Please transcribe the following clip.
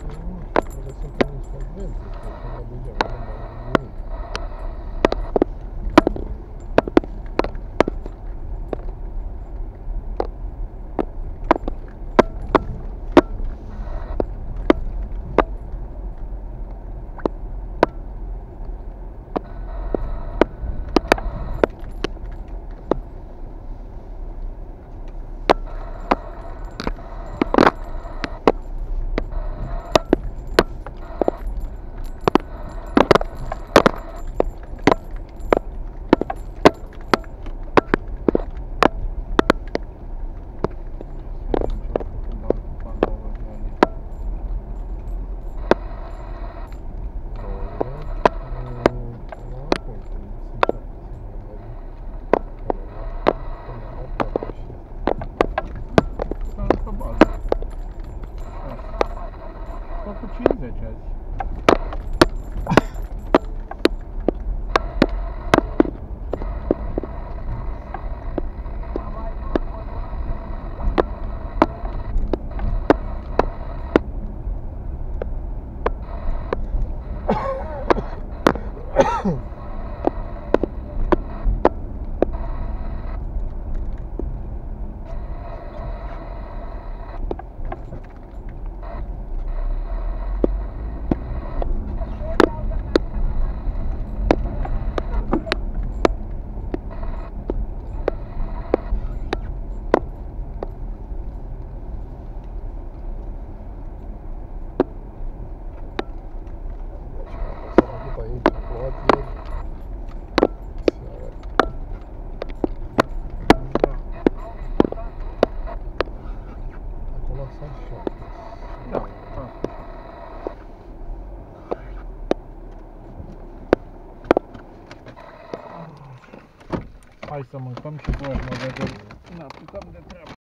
Trebuie să pun insolvență, că nu degeaba, nu mai am nimic. Cu 50 azi. Aici, plouat ieri. Seara. Acolo s-a așa. Da. Hai să mâncăm și noi ne vedem. Ne apucăm de treabă.